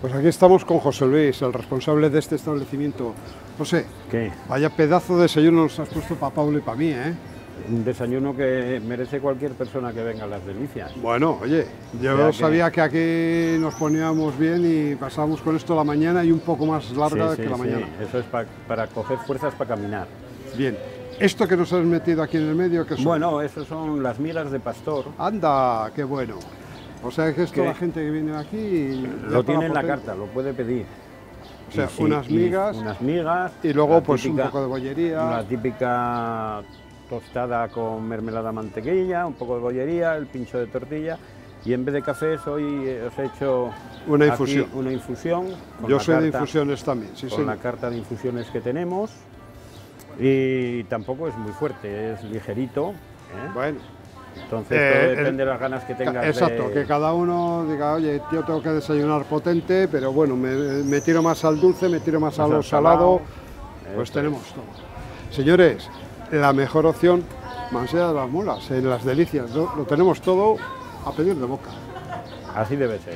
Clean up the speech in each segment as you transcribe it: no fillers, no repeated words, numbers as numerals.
Pues aquí estamos con José Luis, el responsable de este establecimiento. José, ¿Qué? vaya pedazo de desayuno nos has puesto para Pablo y para mí, ¿eh? Un desayuno que merece cualquier persona que venga a Las Delicias. Bueno, oye, yo sabía que aquí nos poníamos bien y pasábamos con esto la mañana y un poco más larga que la mañana. Sí, eso es para coger fuerzas para caminar. Bien, ¿esto que nos has metido aquí en el medio qué son? Bueno, eso son las migas de pastor. Anda, qué bueno. O sea que esto la gente que viene aquí... Lo tiene en la carta, lo puede pedir. O sea, unas migas y luego pues típica, un poco de bollería. La típica tostada con mermelada mantequilla, un poco de bollería, el pincho de tortilla. Y en vez de cafés hoy os he hecho una infusión. Una infusión. Yo soy de infusiones también, sí, con la carta de infusiones que tenemos. Y tampoco es muy fuerte, es ligerito. Bueno. Entonces todo depende de las ganas que tengas. Exacto, que cada uno diga, oye, yo tengo que desayunar potente, pero bueno, me tiro más al dulce, me tiro más a lo salado, pues tenemos todo. Señores, la mejor opción, Mansilla de las Molas, en Las Delicias, lo tenemos todo a pedir de boca. Así debe ser.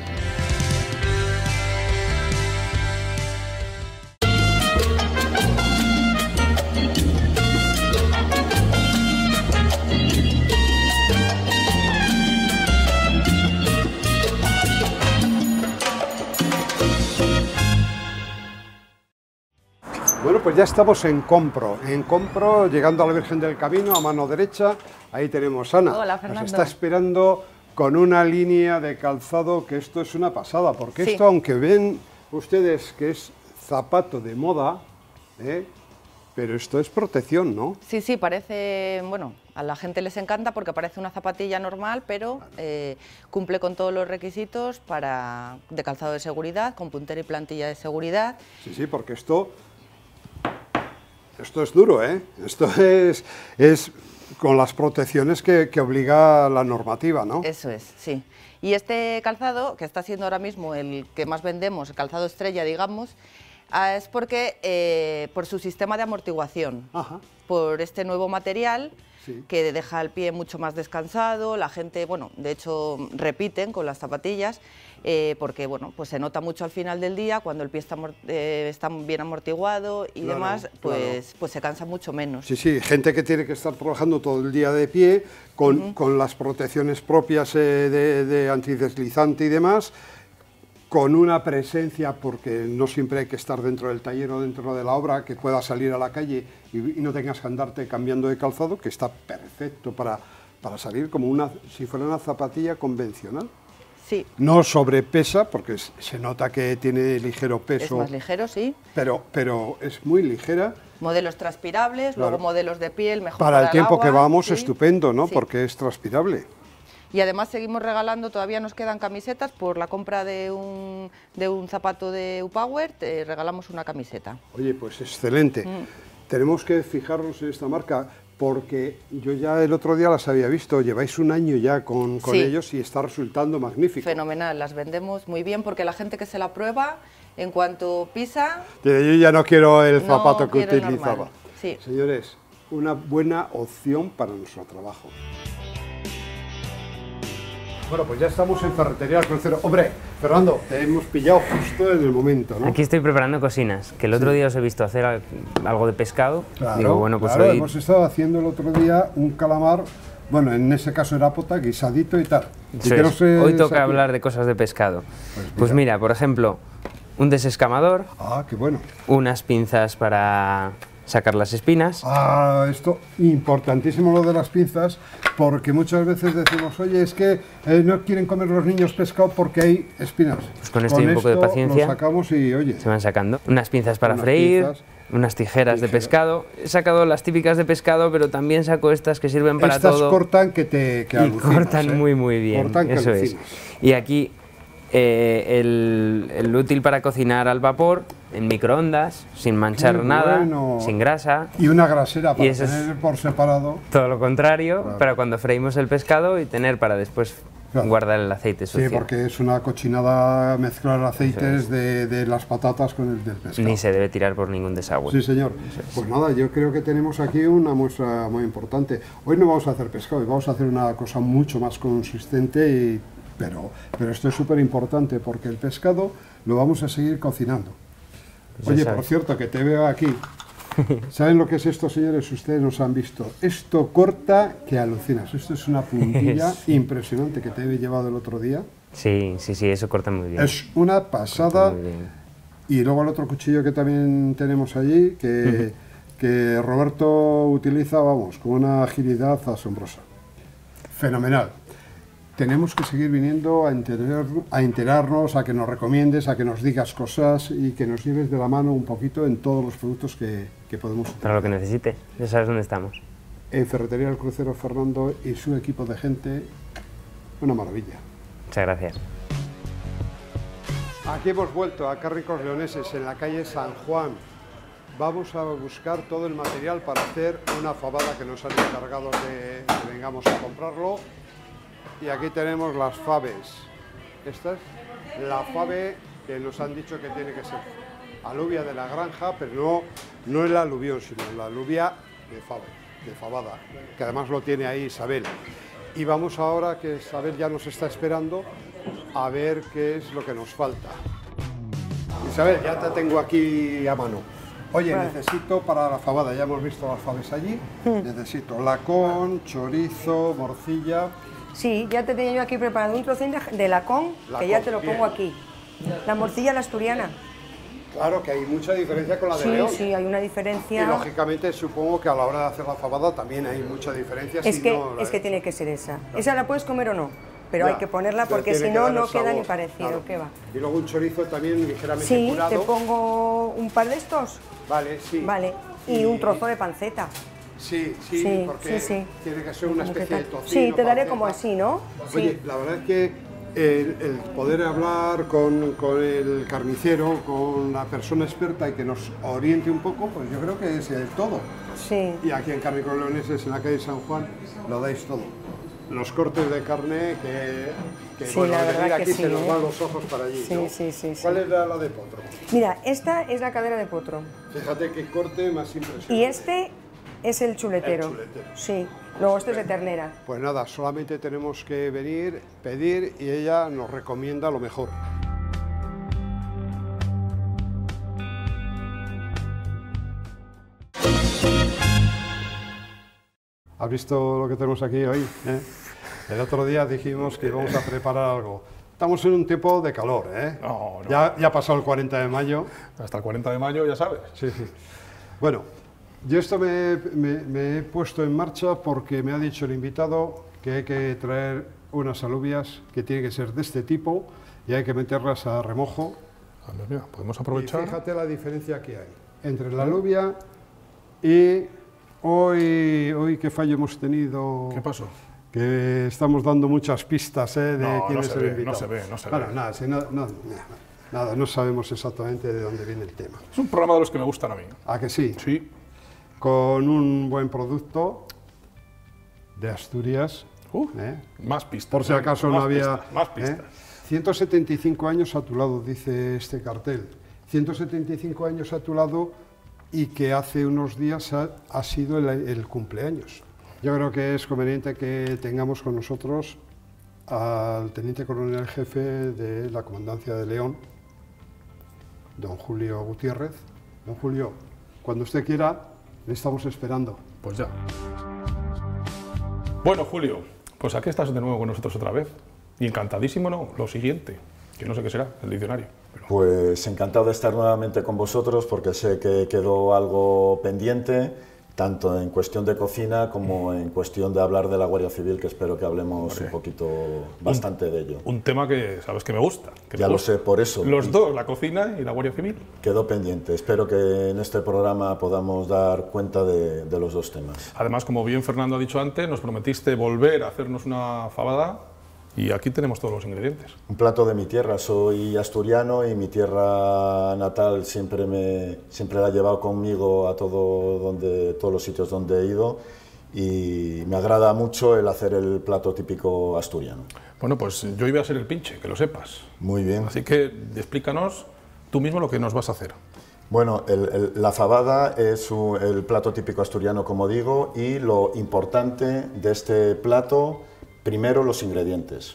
Bueno, pues ya estamos en Compro, llegando a la Virgen del Camino, a mano derecha, ahí tenemos a Ana. Hola, Fernando. Nos está esperando con una línea de calzado que esto es una pasada, porque esto, aunque ven ustedes que es zapato de moda, pero esto es protección, ¿no? Sí, sí, parece, bueno, a la gente les encanta porque parece una zapatilla normal, pero cumple con todos los requisitos de calzado de seguridad, con puntera y plantilla de seguridad. Sí, sí, porque esto es duro, ¿eh? Esto es con las protecciones que obliga la normativa, ¿no? Eso es, sí. Y este calzado, que está siendo ahora mismo el que más vendemos, el calzado estrella, digamos, es porque por su sistema de amortiguación, por este nuevo material que deja el pie mucho más descansado, la gente, bueno, de hecho repiten con las zapatillas, porque bueno, pues se nota mucho al final del día cuando el pie está bien amortiguado y demás, pues se cansa mucho menos. Sí, sí, gente que tiene que estar trabajando todo el día de pie con las protecciones propias de antideslizante y demás, con una presencia, porque no siempre hay que estar dentro del taller o dentro de la obra, que pueda salir a la calle y no tengas que andarte cambiando de calzado, que está perfecto para salir como si fuera una zapatilla convencional. Sí. No sobrepesa, porque se nota que tiene ligero peso. Es más ligero, sí. Pero es muy ligera. Modelos transpirables, luego modelos de piel, mejor para el tiempo agua, que vamos, estupendo, ¿no? Sí. Porque es transpirable. Y además seguimos regalando, todavía nos quedan camisetas, por la compra de un zapato de U-Power, te regalamos una camiseta. Oye, pues excelente. Tenemos que fijarnos en esta marca, porque yo ya el otro día las había visto, lleváis un año ya con ellos y está resultando magnífico. Fenomenal, las vendemos muy bien porque la gente que se la prueba, en cuanto pisa... Yo ya no quiero el zapato que utilizaba. Sí. Señores, una buena opción para nuestro trabajo. Bueno, pues ya estamos en Ferretería del Crucero. Hombre, Fernando, te hemos pillado justo en el momento, ¿no? Aquí estoy preparando cocinas, que el otro día os he visto hacer algo de pescado. Claro, digo, bueno, pues claro, hoy... hemos estado haciendo el otro día un calamar, bueno, en ese caso era pota, guisadito y tal. Hoy toca hablar de cosas de pescado. Pues mira, por ejemplo, un desescamador. Ah, qué bueno. Unas pinzas para sacar las espinas. Ah, esto, importantísimo lo de las pinzas, porque muchas veces decimos, oye, es que no quieren comer los niños pescado porque hay espinas. Pues con esto y un poco de paciencia, lo sacamos y, oye... Se van sacando. Unas pinzas para freír, unas tijeras de pescado. He sacado las típicas de pescado, pero también saco estas que sirven para todo. Estas cortan que alucinas, cortan muy bien, cortan eso es. Y aquí el útil para cocinar al vapor, en microondas, sin manchar nada, sin grasa. Y una grasera para tener por separado. Todo lo contrario, para cuando freímos el pescado y tener para después guardar el aceite sucio. Sí, porque es una cochinada mezclar aceites de las patatas con el del pescado. Ni se debe tirar por ningún desagüe. Sí, señor. Pues nada, yo creo que tenemos aquí una muestra muy importante. Hoy no vamos a hacer pescado, hoy vamos a hacer una cosa mucho más consistente pero esto es súper importante porque el pescado lo vamos a seguir cocinando. Oye, por cierto, que te veo aquí. ¿Saben lo que es esto, señores? Ustedes nos han visto. Esto corta que alucinas. Esto es una puntilla impresionante que te he llevado el otro día. Sí, eso corta muy bien. Es una pasada. Y luego el otro cuchillo que también tenemos allí, que Roberto utiliza, vamos, con una agilidad asombrosa. Fenomenal. Tenemos que seguir viniendo a enterarnos, a que nos recomiendes, a que nos digas cosas y que nos lleves de la mano un poquito en todos los productos que podemos utilizar. Para lo que necesite, ya sabes dónde estamos. En Ferretería del Crucero, Fernando y su equipo de gente, una maravilla. Muchas gracias. Aquí hemos vuelto a Cárnicos Leoneses, en la calle San Juan. Vamos a buscar todo el material para hacer una fabada que nos han encargado de que vengamos a comprarlo. Y aquí tenemos las faves. Esta es la fave que nos han dicho que tiene que ser alubia de la granja, pero no el aluvión, sino la alubia de fabada, que además lo tiene ahí Isabel. Y vamos ahora, que Isabel ya nos está esperando, a ver qué es lo que nos falta. Isabel, ya te tengo aquí a mano. Oye, necesito para la fabada, ya hemos visto las faves allí, necesito lacón, chorizo, morcilla. Sí, ya te tenía yo aquí preparado un trocín de lacón, que ya te lo pongo aquí. La morcilla la asturiana. Claro, que hay mucha diferencia con la de León. Sí, hay una diferencia. Y lógicamente supongo que a la hora de hacer la fabada también hay mucha diferencia. Es que tiene que ser esa. Esa la puedes comer o no, pero hay que ponerla porque si no, no queda ni parecido. Claro. ¿Qué va? Y luego un chorizo también ligeramente curado. Sí, te pongo un par de estos. Vale, sí. Vale, y un trozo de panceta. Sí, porque tiene que ser una especie de tocino. Sí, te daré como así, ¿no? Oye, la verdad es que el poder hablar con el carnicero, con la persona experta y que nos oriente un poco, pues yo creo que es el todo. Sí. Y aquí en Cárnicos Leoneses, en la calle San Juan, lo dais todo. Los cortes de carne que sí, bueno, la de venir verdad aquí que se nos van los ojos para allí, ¿no? Sí. ¿Cuál es la de potro? Mira, esta es la cadera de potro. Fíjate qué corte más impresionante. Y este es el chuletero. Sí. Luego este es de ternera. Pues nada, solamente tenemos que venir, pedir y ella nos recomienda lo mejor. ¿Has visto lo que tenemos aquí hoy? El otro día dijimos que íbamos a preparar algo. Estamos en un tiempo de calor, ¿eh? No. Ya ha pasado el 40 de mayo. Hasta el 40 de mayo, ya sabes. Sí. Bueno, yo esto me he puesto en marcha porque me ha dicho el invitado que hay que traer unas alubias que tienen que ser de este tipo y hay que meterlas a remojo. Mira, podemos aprovechar. Y fíjate la diferencia que hay entre la alubia y hoy qué fallo hemos tenido. ¿Qué pasó? Que estamos dando muchas pistas de quién es el invitado. No se ve. Bueno, nada, no sabemos exactamente de dónde viene el tema. Es un programa de los que me gustan a mí. ¿A que sí? Sí. Con un buen producto de Asturias. Más pistas. Por si acaso no había... Más pistas. 175 años a tu lado, dice este cartel. 175 años a tu lado y que hace unos días ha sido el cumpleaños. Yo creo que es conveniente que tengamos con nosotros al teniente coronel jefe de la Comandancia de León, don Julio Gutiérrez. Don Julio, cuando usted quiera, le estamos esperando. Pues ya. Bueno, Julio, pues aquí estás de nuevo con nosotros otra vez. Y encantadísimo, ¿no? Lo siguiente, que no sé qué será, el diccionario. Pues encantado de estar nuevamente con vosotros porque sé que quedó algo pendiente, tanto en cuestión de cocina como en cuestión de hablar de la Guardia Civil, que espero que hablemos un poquito, bastante de ello. Un tema que sabes que me gusta. Ya lo sé, por eso. Los dos, la cocina y la Guardia Civil. Quedó pendiente. Espero que en este programa podamos dar cuenta de los dos temas. Además, como bien Fernando ha dicho antes, nos prometiste volver a hacernos una fabada. Y aquí tenemos todos los ingredientes. Un plato de mi tierra, soy asturiano y mi tierra natal siempre la he llevado conmigo a todos los sitios donde he ido y me agrada mucho el hacer el plato típico asturiano. Bueno, pues yo iba a ser el pinche, que lo sepas. Muy bien. Así que explícanos tú mismo lo que nos vas a hacer. Bueno, la fabada es el plato típico asturiano, como digo, y lo importante de este plato, primero los ingredientes.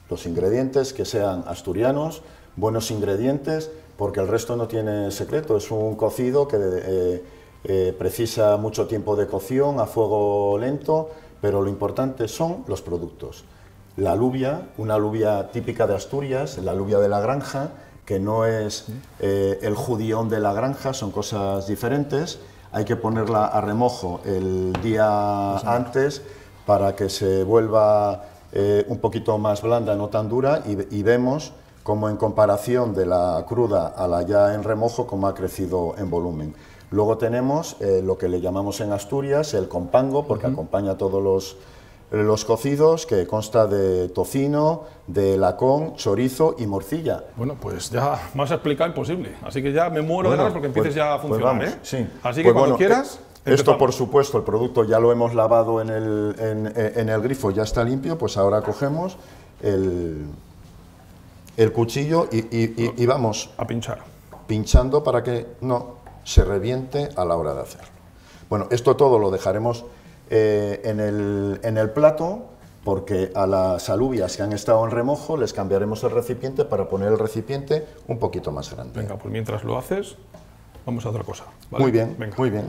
Los ingredientes que sean asturianos, buenos ingredientes, porque el resto no tiene secreto. Es un cocido que precisa mucho tiempo de cocción a fuego lento, pero lo importante son los productos. La alubia, una alubia típica de Asturias, la alubia de la granja, que no es el judión de la granja, son cosas diferentes. Hay que ponerla a remojo el día antes para que se vuelva un poquito más blanda, no tan dura, y vemos como en comparación de la cruda a la ya en remojo, cómo ha crecido en volumen. Luego tenemos lo que le llamamos en Asturias el compango, porque acompaña todos los cocidos, que consta de tocino, de lacón, chorizo y morcilla. Bueno, pues ya más explicado imposible, así que ya me muero de ganas porque empieces ya a funcionar, vamos, sí. Así que cuando quieras... Esto, por supuesto, el producto ya lo hemos lavado en el grifo, ya está limpio, pues ahora cogemos el cuchillo y vamos a pinchar. Pinchando para que no se reviente a la hora de hacerlo. Bueno, esto todo lo dejaremos en el plato, porque a las alubias que han estado en remojo les cambiaremos el recipiente para poner el recipiente un poquito más grande. Venga, pues mientras lo haces, vamos a otra cosa, ¿vale? Muy bien, venga. Muy bien.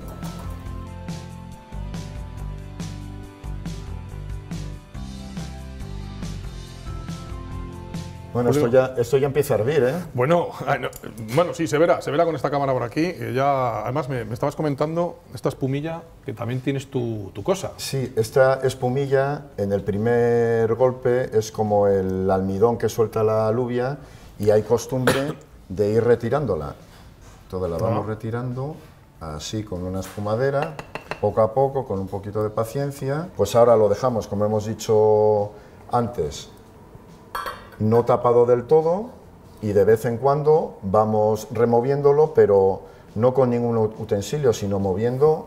Bueno, esto ya empieza a hervir, ¿eh? Bueno, sí, se verá con esta cámara por aquí. Ya, además, me estabas comentando esta espumilla, que también tienes tu cosa. Sí, esta espumilla, en el primer golpe, es como el almidón que suelta la alubia, y hay costumbre de ir retirándola. Entonces la vamos retirando, así, con una espumadera, poco a poco, con un poquito de paciencia. Pues ahora lo dejamos, como hemos dicho antes, no tapado del todo, y de vez en cuando vamos removiéndolo, pero no con ningún utensilio, sino moviendo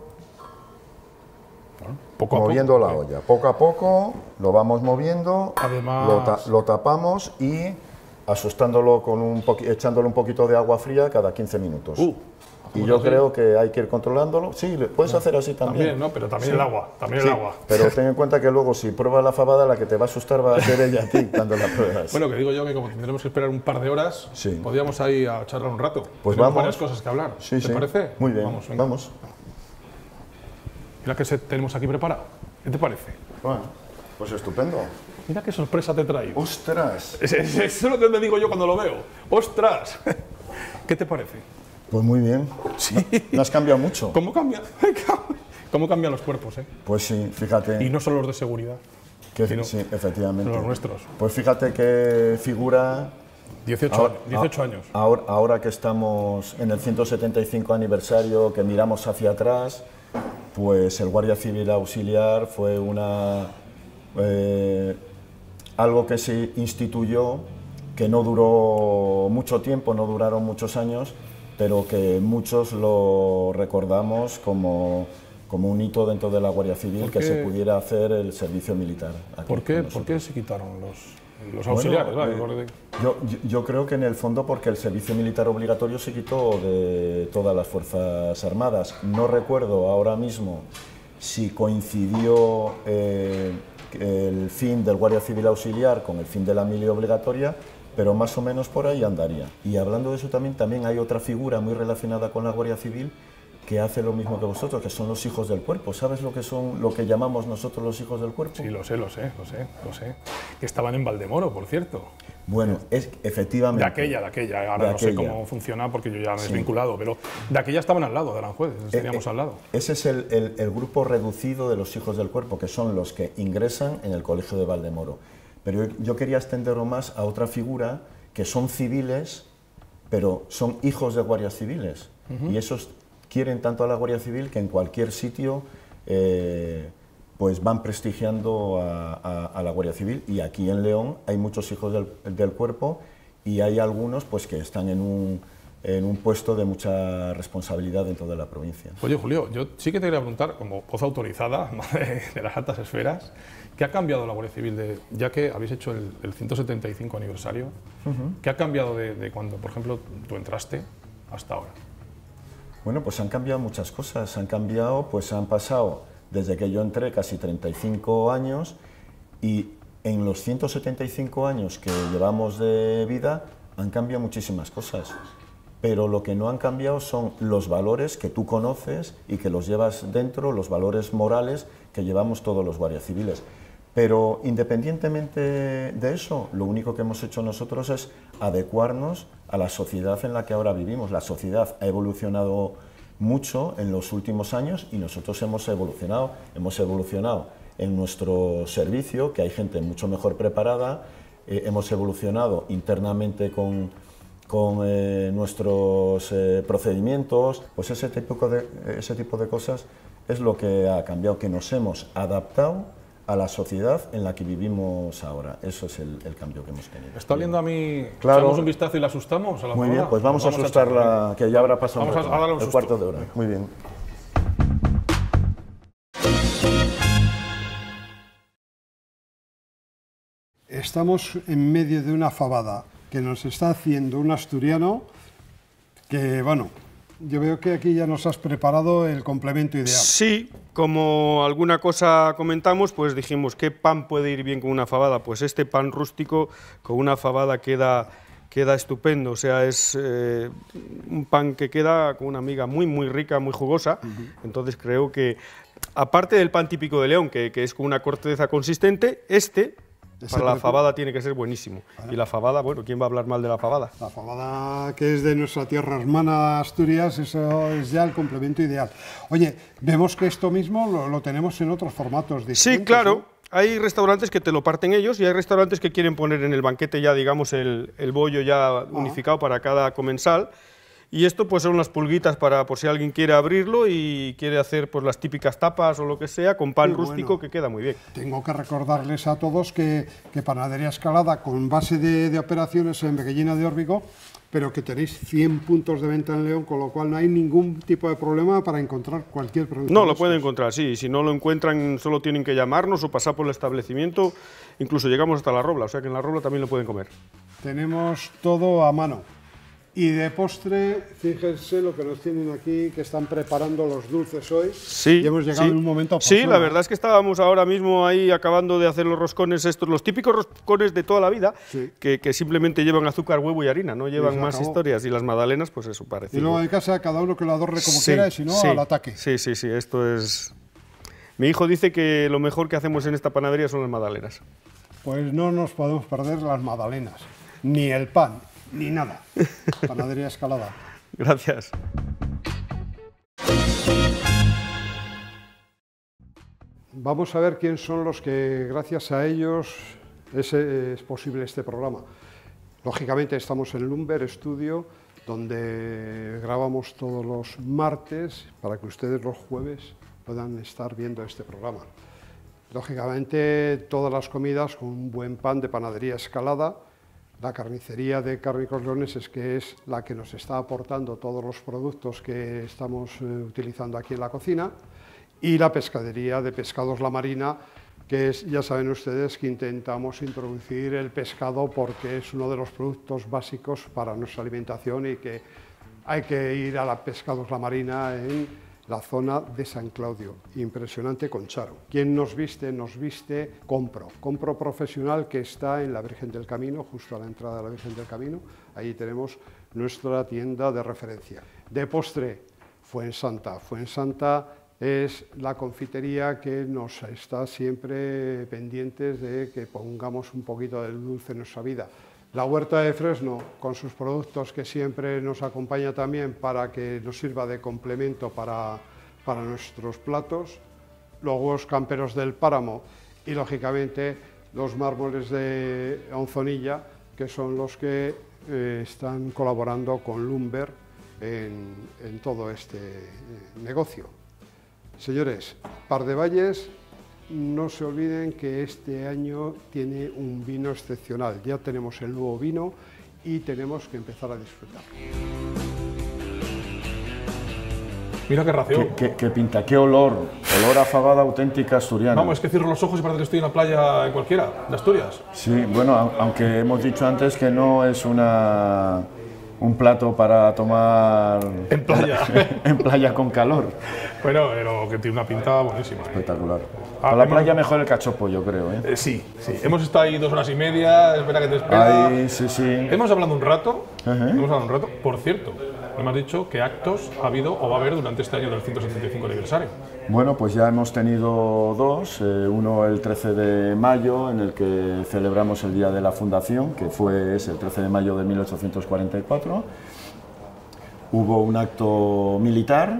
la olla. Poco a poco lo vamos moviendo, además, lo tapamos y asustándolo echándole un poquito de agua fría cada 15 minutos. Y yo creo que hay que ir controlándolo. Sí, puedes hacer así también. También, ¿no? Pero también el agua, el agua. Pero ten en cuenta que luego, si pruebas la fabada, la que te va a asustar va a ser ella a ti cuando la pruebas. Bueno, que digo yo que como tendremos que esperar un par de horas, podríamos ahí a charlar un rato. Pues tenemos vamos. varias cosas que hablar. ¿Te parece? Muy bien, vamos. Mira que tenemos aquí preparado. ¿Qué te parece? Bueno, pues estupendo. Mira qué sorpresa te traigo. ¡Ostras! Eso es lo que me digo yo cuando lo veo. ¡Ostras! ¿Qué te parece? Pues muy bien. Sí. No has cambiado mucho. ¿Cómo cambian los cuerpos, eh? Pues sí, fíjate. Y no solo los de seguridad. Sí, efectivamente. Los nuestros. Pues fíjate qué figura... 18 años. Ahora que estamos en el 175 aniversario, que miramos hacia atrás, pues el Guardia Civil Auxiliar fue algo que se instituyó, que no duró mucho tiempo, no duraron muchos años, pero que muchos lo recordamos como un hito dentro de la Guardia Civil, que se pudiera hacer el servicio militar. ¿Por qué se quitaron los auxiliares? Bueno, yo creo que en el fondo porque el servicio militar obligatorio se quitó de todas las Fuerzas Armadas. No recuerdo ahora mismo si coincidió el fin del Guardia Civil Auxiliar con el fin de la mili obligatoria, pero más o menos por ahí andaría. Y hablando de eso también hay otra figura muy relacionada con la Guardia Civil que hace lo mismo que vosotros, que son los hijos del cuerpo. ¿Sabes lo que son, lo que llamamos nosotros los hijos del cuerpo? Sí, lo sé. Que estaban en Valdemoro, por cierto. Bueno, efectivamente. De aquella. Ahora no sé cómo funciona porque yo ya me he desvinculado, pero de aquella estaban al lado de Aranjuez, teníamos al lado. Ese es el grupo reducido de los hijos del cuerpo, que son los que ingresan en el colegio de Valdemoro. Pero yo quería extenderlo más a otra figura, que son civiles, pero son hijos de guardias civiles. Y esos quieren tanto a la Guardia Civil que en cualquier sitio pues van prestigiando a la Guardia Civil. Y aquí en León hay muchos hijos del cuerpo, y hay algunos pues que están en un puesto de mucha responsabilidad dentro de la provincia. Oye, Julio, yo sí que te quería preguntar, como voz autorizada de las altas esferas, ¿qué ha cambiado la Guardia Civil, ya que habéis hecho el 175 aniversario? ¿Qué ha cambiado de cuando, por ejemplo, tú entraste hasta ahora? Bueno, pues han cambiado muchas cosas. Han pasado, desde que yo entré, casi 35 años, y En los 175 años que llevamos de vida han cambiado muchísimas cosas, pero lo que no han cambiado son los valores que tú conoces y que los llevas dentro, los valores morales que llevamos todos los guardias civiles. Pero independientemente de eso, lo único que hemos hecho nosotros es adecuarnos a la sociedad en la que ahora vivimos. La sociedad ha evolucionado mucho en los últimos años y nosotros hemos evolucionado en nuestro servicio, que hay gente mucho mejor preparada, hemos evolucionado internamente con nuestros procedimientos, pues ese tipo de cosas es lo que ha cambiado, que nos hemos adaptado a la sociedad en la que vivimos ahora. Eso es el cambio que hemos tenido. ¿Está oliendo a mí? Claro. ¿Echamos un vistazo y la asustamos a la Muy fabada? bien, pues vamos a asustarla, que ya habrá pasado Vamos a darle un el susto. cuarto de hora. Muy bien. Estamos en medio de una fabada que nos está haciendo un asturiano que, bueno, yo veo que aquí ya nos has preparado el complemento ideal. Sí, como alguna cosa comentamos, pues dijimos, ¿qué pan puede ir bien con una fabada? Pues este pan rústico con una fabada queda estupendo, o sea, es un pan que queda con una miga muy rica, muy jugosa, entonces creo que, aparte del pan típico de León, que es con una corteza consistente, para la fabada tiene que ser buenísimo. Vale. Y la fabada, bueno, ¿quién va a hablar mal de la fabada? La fabada, que es de nuestra tierra hermana Asturias, eso es ya el complemento ideal. Oye, vemos que esto mismo lo tenemos en otros formatos distintos. Sí, claro. ¿No? Hay restaurantes que te lo parten ellos y hay restaurantes que quieren poner en el banquete ya, digamos, el bollo ya unificado para cada comensal. Y esto pues son unas pulguitas para por si alguien quiere abrirlo y quiere hacer pues las típicas tapas o lo que sea con pan rústico, que queda muy bien. Tengo que recordarles a todos que Panadería Escalada, con base de operaciones en Veguellina de Órbigo, pero que tenéis 100 puntos de venta en León, con lo cual no hay ningún tipo de problema para encontrar cualquier producto. No, lo pueden encontrar, sí. Si no lo encuentran, solo tienen que llamarnos o pasar por el establecimiento. Incluso llegamos hasta La Robla, o sea que en La Robla también lo pueden comer. Tenemos todo a mano. Y de postre, fíjense lo que nos tienen aquí, que están preparando los dulces hoy. Sí, y hemos llegado en un momento oportuno. Sí, la verdad es que estábamos ahora mismo ahí acabando de hacer los roscones estos, los típicos roscones de toda la vida, que simplemente llevan azúcar, huevo y harina, no llevan más historias. Y las magdalenas, pues eso parece. Y luego en casa cada uno que lo adorne como quiera, y si no, al ataque. Sí, esto es... Mi hijo dice que lo mejor que hacemos en esta panadería son las magdalenas. Pues no nos podemos perder las magdalenas, ni el pan, ni nada. Panadería Escalada. Gracias. Vamos a ver quién son los que, gracias a ellos, es posible este programa. Lógicamente estamos en Lumber Studio, donde grabamos todos los martes, para que ustedes los jueves puedan estar viendo este programa. Lógicamente, todas las comidas con un buen pan de Panadería Escalada. La carnicería de Cárnicos Leoneses, que es la que nos está aportando todos los productos que estamos utilizando aquí en la cocina, y la pescadería de Pescados La Marina, que es, ya saben ustedes, que intentamos introducir el pescado porque es uno de los productos básicos para nuestra alimentación y que hay que ir a la Pescados La Marina en la zona de San Claudio. Impresionante con Charo. ¿Quién nos viste? Nos viste Compro. Compro Profesional, que está en la Virgen del Camino, justo a la entrada de la Virgen del Camino. Ahí tenemos nuestra tienda de referencia. De postre, Fuensanta. Fuensanta es la confitería que nos está siempre pendientes de que pongamos un poquito de dulce en nuestra vida. La Huerta de Fresno, con sus productos, que siempre nos acompaña también para que nos sirva de complemento para nuestros platos. Los huevos camperos del Páramo y, lógicamente, los mármoles de Onzonilla, que son los que están colaborando con Lumber en todo este negocio. Señores, Pardevalles, no se olviden que este año tiene un vino excepcional. Ya tenemos el nuevo vino y tenemos que empezar a disfrutar. Mira qué ración. Qué pinta, qué olor. Olor a fabada auténtica asturiana. Vamos, es que cierro los ojos y parece que estoy en la playa en cualquiera de Asturias. Sí, bueno, aunque hemos dicho antes que no es una un plato para tomar en playa, en playa con calor. Bueno, pero que tiene una pinta buenísima. Espectacular. Para la playa mejor el cachopo, yo creo. Sí, sí. Hemos estado ahí 2 horas y media, espera que te espera. Ay, sí, sí. Hemos hablado un rato. Por cierto, me has dicho qué actos ha habido o va a haber durante este año del 175 aniversario. Bueno, pues ya hemos tenido 2, uno el 13 de mayo, en el que celebramos el Día de la Fundación, que fue el 13 de mayo de 1844. Hubo un acto militar,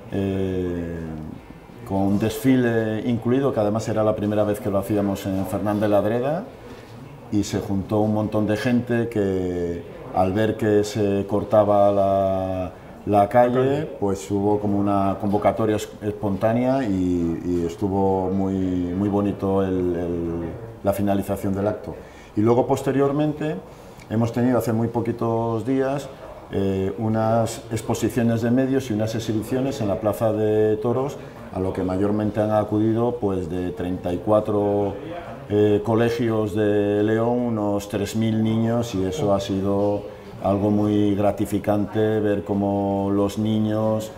con un desfile incluido, que además era la primera vez que lo hacíamos en Fernán de la Adreda, y se juntó un montón de gente que, al ver que se cortaba la calle, pues hubo como una convocatoria espontánea y estuvo muy bonito la finalización del acto. Y luego, posteriormente, hemos tenido hace muy poquitos días unas exposiciones de medios y unas exhibiciones en la Plaza de Toros, a lo que mayormente han acudido pues de 34 colegios de León, unos 3.000 niños, y eso ha sido algo muy gratificante, ver cómo los niños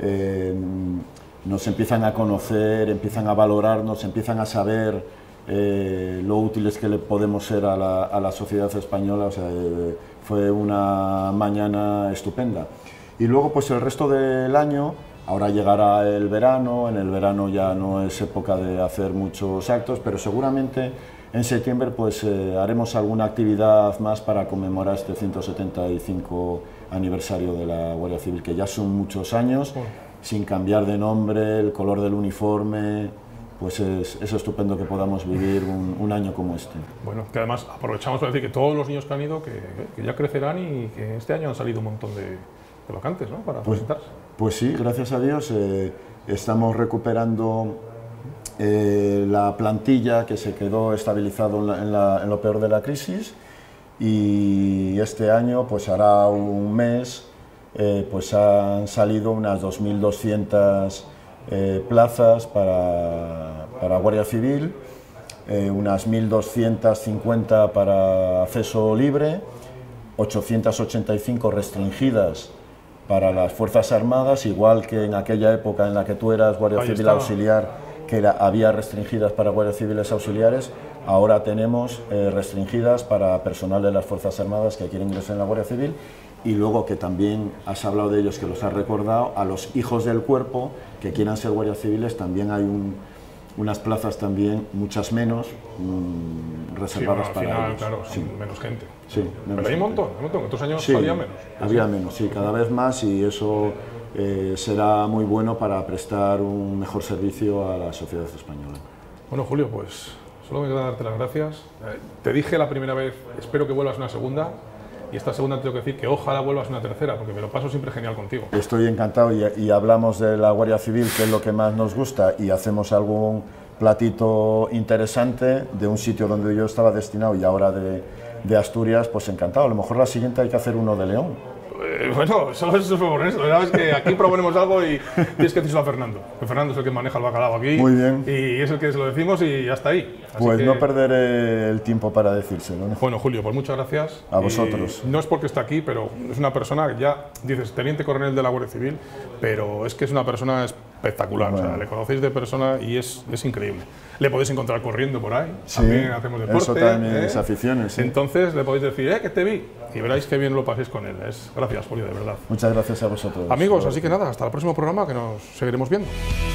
nos empiezan a conocer, empiezan a valorarnos, empiezan a saber lo útiles que le podemos ser a la sociedad española. O sea, fue una mañana estupenda. Y luego, pues el resto del año, ahora llegará el verano. En el verano ya no es época de hacer muchos actos, pero seguramente en septiembre pues haremos alguna actividad más para conmemorar este 175 aniversario de la Guardia Civil, que ya son muchos años, sin cambiar de nombre, el color del uniforme. Pues es estupendo que podamos vivir un año como este. Bueno, que además aprovechamos para decir que todos los niños que han ido, que ya crecerán, y que este año han salido un montón de vacantes, ¿no?, para presentarse. Pues sí, gracias a Dios estamos recuperando la plantilla que se quedó estabilizado en lo peor de la crisis, y este año, pues hará un mes, pues han salido unas 2.200 plazas para Guardia Civil, unas 1.250 para acceso libre, 885 restringidas para las Fuerzas Armadas, igual que en aquella época en la que tú eras Guardia Civil auxiliar, que había restringidas para Guardias Civiles auxiliares. Ahora tenemos restringidas para personal de las Fuerzas Armadas que quieren ingresar en la Guardia Civil. Y luego, que también has hablado de ellos, que los has recordado, a los hijos del cuerpo que quieran ser guardias civiles, también hay unas plazas, también muchas menos, reservadas para ellos. Claro, menos gente. Sí, menos. Pero hay un montón, otros años había menos. Había menos, sí, cada vez más, y eso será muy bueno para prestar un mejor servicio a la sociedad española. Bueno, Julio, pues solo me queda darte las gracias. Te dije la primera vez, espero que vuelvas una segunda. Y esta segunda tengo que decir que ojalá vuelvas una tercera, porque me lo paso siempre genial contigo. Estoy encantado, y hablamos de la Guardia Civil, que es lo que más nos gusta, y hacemos algún platito interesante de un sitio donde yo estaba destinado y ahora de Asturias, pues encantado. A lo mejor la siguiente hay que hacer uno de León. Bueno, solo eso es eso. Sabes que aquí proponemos algo y tienes que decírselo a Fernando. Que Fernando es el que maneja el bacalao aquí. Muy bien. Y es el que se lo decimos y hasta ahí. Así pues que... no perderé el tiempo para decírselo, ¿no? Bueno, Julio, pues muchas gracias. A vosotros. No es porque está aquí, pero es una persona que ya, dices, teniente coronel de la Guardia Civil, pero es que es una persona espectacular. Bueno. O sea, le conocéis de persona y es increíble. Le podéis encontrar corriendo por ahí. Sí, también hacemos deporte. Eso también es aficiones. Sí. Entonces le podéis decir, que te vi. Y veréis qué bien lo paséis con él. Gracias, Julio, de verdad. Muchas gracias a vosotros. Amigos, así que nada, hasta el próximo programa, que nos seguiremos viendo.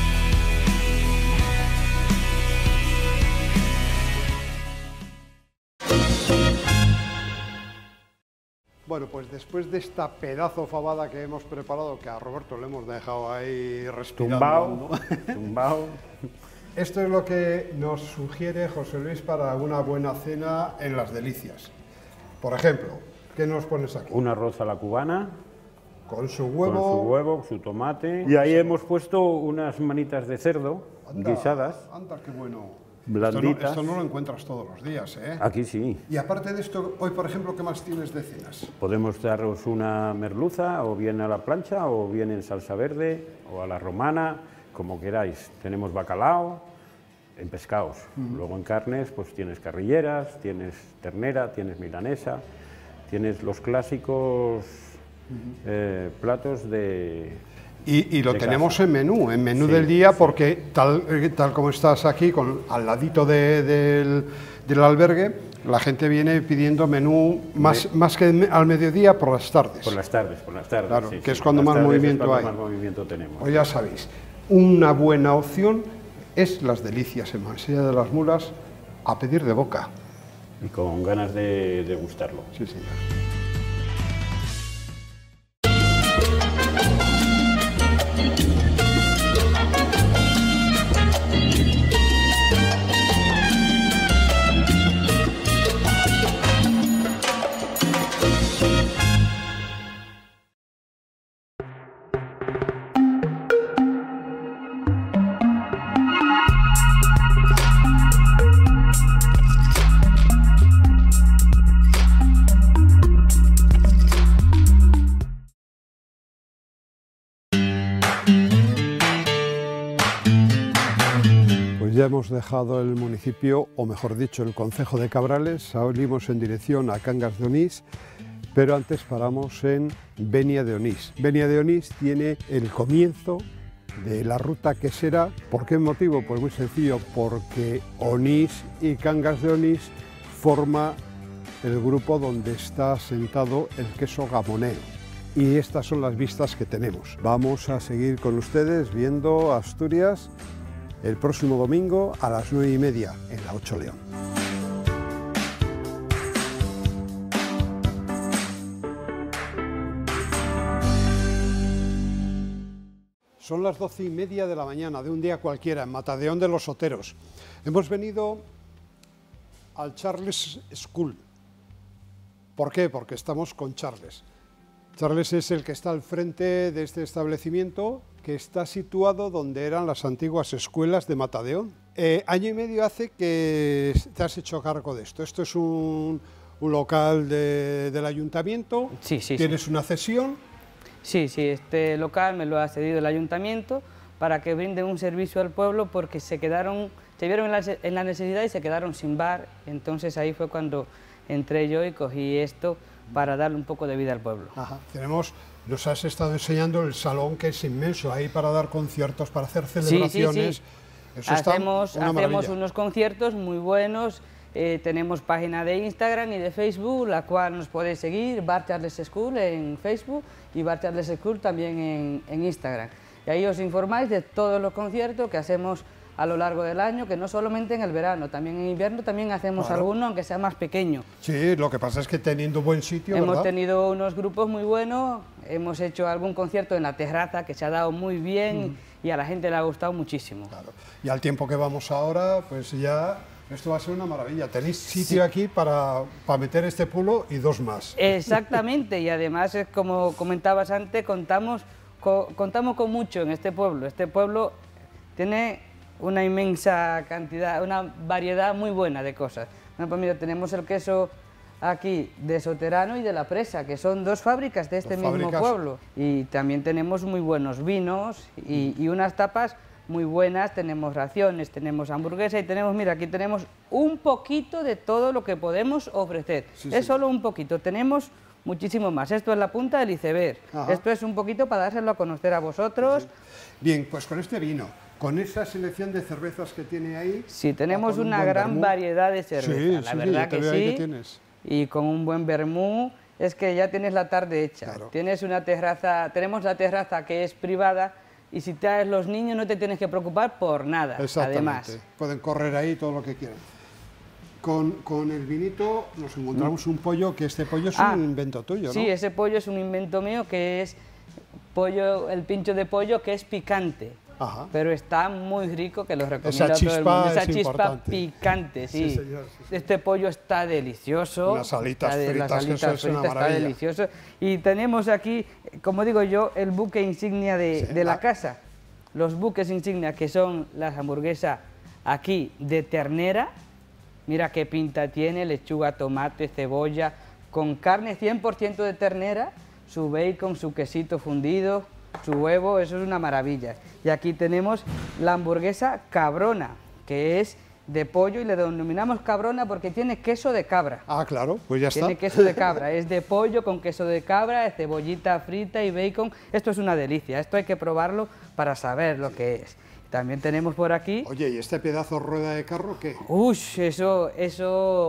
Bueno, pues después de esta pedazo fabada que hemos preparado, que a Roberto le hemos dejado ahí respirando. Tumbao. Esto es lo que nos sugiere José Luis para una buena cena en Las Delicias. Por ejemplo, ¿qué nos pones aquí? Un arroz a la cubana. Con su huevo. Con su huevo, su tomate. Y ahí hemos puesto unas manitas de cerdo guisadas. Anda, qué bueno. Blanditas. Esto no lo encuentras todos los días, ¿eh? Aquí sí. Y aparte de esto, hoy, por ejemplo, ¿qué más tienes de cenas? Podemos daros una merluza, o bien a la plancha, o bien en salsa verde, o a la romana, como queráis. Tenemos bacalao, en pescados. Luego en carnes, pues tienes carrilleras, tienes ternera, tienes milanesa, tienes los clásicos platos de... Y lo tenemos casa. en menú Sí, del día, sí. porque tal como estás aquí, al ladito del albergue, la gente viene pidiendo menú más que al mediodía, por las tardes. Por las tardes. Claro, sí, que es sí. cuando Por las más tardes movimiento es cuando hay. más movimiento tenemos. Pues ya sabéis, una buena opción es Las Delicias en Mansilla de las Mulas, a pedir de boca. Y con ganas de degustarlo. Sí, señor. Ya hemos dejado el municipio, o mejor dicho, el concejo de Cabrales, salimos en dirección a Cangas de Onís, pero antes paramos en Benia de Onís. Benia de Onís tiene el comienzo de la ruta quesera. ¿Por qué motivo? Pues muy sencillo, porque Onís y Cangas de Onís forma el grupo donde está asentado el queso gamonero. Y estas son las vistas que tenemos. Vamos a seguir con ustedes viendo Asturias el próximo domingo a las 9:30 en la 8 León. Son las 12:30 de la mañana de un día cualquiera en Matadeón de los Oteros. Hemos venido al Charles School. ¿Por qué? Porque estamos con Charles. Charles es el que está al frente de este establecimiento, que está situado donde eran las antiguas escuelas de Matadeón. Año y medio hace que te has hecho cargo de esto. Esto es un local del ayuntamiento. Sí. ¿Tienes una cesión? Sí, este local me lo ha cedido el ayuntamiento para que brinden un servicio al pueblo, porque se vieron en la necesidad y se quedaron sin bar. Entonces ahí fue cuando entré yo y cogí esto para darle un poco de vida al pueblo. Ajá. Nos has estado enseñando el salón, que es inmenso, ahí para dar conciertos, para hacer celebraciones. Sí. Eso está Hacemos unos conciertos muy buenos. Tenemos página de Instagram y de Facebook, la cual nos podéis seguir, Bar Charles School en Facebook y Bar Charles School también en Instagram. Y ahí os informáis de todos los conciertos que hacemos a lo largo del año, que no solamente en el verano, también en invierno también hacemos alguno, aunque sea más pequeño. Sí, lo que pasa es que teniendo buen sitio, hemos ¿verdad? tenido unos grupos muy buenos, hemos hecho algún concierto en la terraza que se ha dado muy bien y a la gente le ha gustado muchísimo. Claro. Y al tiempo que vamos ahora, pues ya esto va a ser una maravilla. Tenéis sitio aquí para meter este pulo y dos más. Exactamente, y además, como comentabas antes, contamos con mucho en este pueblo. Este pueblo tiene una inmensa cantidad, una variedad muy buena de cosas. Bueno, pues mira, tenemos el queso aquí de Soterano y de La Presa, que son dos fábricas de este mismo pueblo. Y también tenemos muy buenos vinos y unas tapas muy buenas. Tenemos raciones, tenemos hamburguesa y tenemos, mira, aquí tenemos un poquito de todo lo que podemos ofrecer. Es solo un poquito, tenemos muchísimo más. Esto es la punta del iceberg. Esto es un poquito para dárselo a conocer a vosotros. Bien, pues con este vino, con esa selección de cervezas que tiene ahí... Sí, tenemos una gran variedad de cervezas, la verdad que sí. Tienes. Y con un buen vermú, es que ya tienes la tarde hecha. Claro. Tienes una terraza, tenemos la terraza que es privada, y si traes los niños no te tienes que preocupar por nada, además. Pueden correr ahí todo lo que quieran. Con el vinito nos encontramos un pollo, que este pollo es un invento tuyo, ¿no? Sí, ese pollo es un invento mío, que es el pincho de pollo, que es picante. Pero está muy rico, que lo recomiendo a todo el mundo. Esa chispa picante, sí. Sí, señor, sí. Este pollo está delicioso. Las alitas fritas, que eso es una maravilla. Está delicioso. Y tenemos aquí, como digo yo, el buque insignia de la casa. Los buques insignia, que son las hamburguesas aquí de ternera. Mira qué pinta tiene, lechuga, tomate, cebolla, con carne 100% de ternera, su bacon, su quesito fundido, su huevo, eso es una maravilla. Y aquí tenemos la hamburguesa cabrona, que es de pollo y le denominamos cabrona porque tiene queso de cabra. Ah, claro, pues ya está. Tiene queso de cabra, es de pollo con queso de cabra, cebollita frita y bacon. Esto es una delicia, esto hay que probarlo para saber lo que es. También tenemos por aquí... Oye, ¿y este pedazo rueda de carro qué? Uy, eso es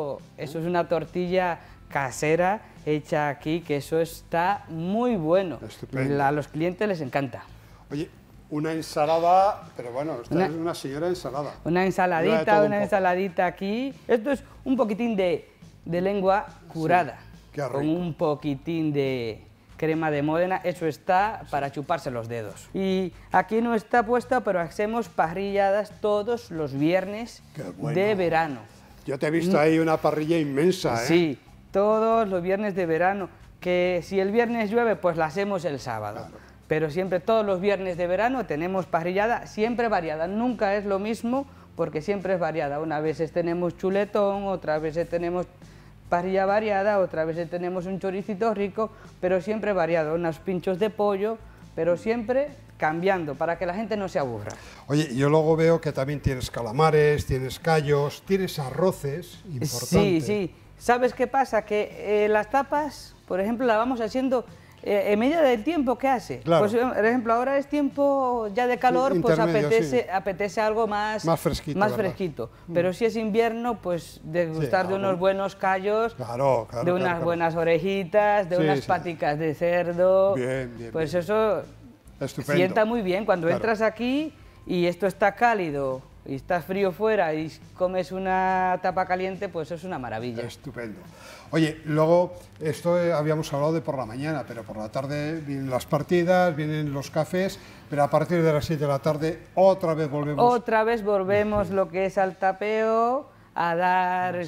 una tortilla casera hecha aquí, que eso está muy bueno. Estupendo. A los clientes les encanta. Oye, una ensalada, pero bueno, esta es una señora ensalada. Una ensaladita aquí. Esto es un poquitín de lengua curada. Sí, qué rico. Con un poquitín de crema de Módena, eso está para chuparse los dedos. Y aquí no está puesta, pero hacemos parrilladas todos los viernes de verano. Yo te he visto ahí una parrilla inmensa, ¿eh? Sí, todos los viernes de verano, que si el viernes llueve, pues la hacemos el sábado. Claro. Pero siempre, todos los viernes de verano, tenemos parrillada, siempre variada, nunca es lo mismo, porque siempre es variada. Una vez tenemos chuletón, otra vez tenemos parrilla variada, otra vez tenemos un choricito rico, pero siempre variado, unos pinchos de pollo, pero siempre cambiando, para que la gente no se aburra. Oye, yo luego veo que también tienes calamares, tienes callos, tienes arroces, importante. Sí, sí. ¿Sabes qué pasa? Que las tapas, por ejemplo, las vamos haciendo en medida del tiempo que hace. Claro. Pues, por ejemplo, ahora es tiempo ya de calor, sí, pues sí. apetece algo más fresquito. Pero si es invierno, pues degustar de unos buenos callos, de unas buenas orejitas, de unas paticas de cerdo. Bien, pues eso sienta muy bien. Cuando entras aquí y esto está cálido y estás frío fuera y comes una tapa caliente, pues es una maravilla. Estupendo. Oye, luego, esto habíamos hablado de por la mañana, pero por la tarde vienen las partidas, vienen los cafés, pero a partir de las 7 de la tarde otra vez volvemos. Otra vez volvemos lo que es al tapeo, a dar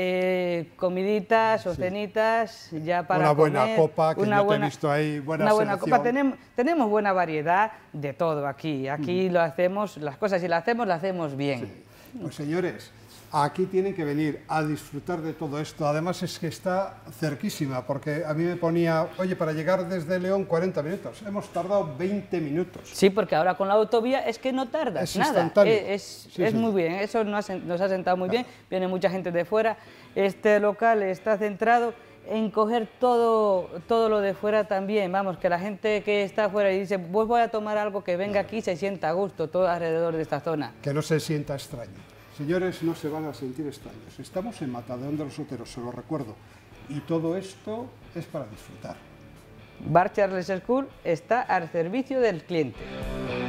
comiditas o cenitas ya para una buena comer. Copa, que yo te he visto ahí, buena copa. Tenemos buena variedad de todo aquí. Aquí lo hacemos, las cosas si las hacemos bien. Sí. Pues señores, aquí tienen que venir a disfrutar de todo esto. Además es que está cerquísima, porque a mí me ponía, oye, para llegar desde León 40 minutos. Hemos tardado 20 minutos. Sí, porque ahora con la autovía es que no tardas nada. Es muy bien, eso nos ha sentado muy bien. Viene mucha gente de fuera. Este local está centrado en coger todo lo de fuera también. Vamos, que la gente que está afuera y dice, pues voy a tomar algo, que venga aquí, se sienta a gusto todo alrededor de esta zona. Que no se sienta extraño. Señores, no se van a sentir extraños. Estamos en Matadero de los Oteros, se lo recuerdo. Y todo esto es para disfrutar. Bar Charles School está al servicio del cliente.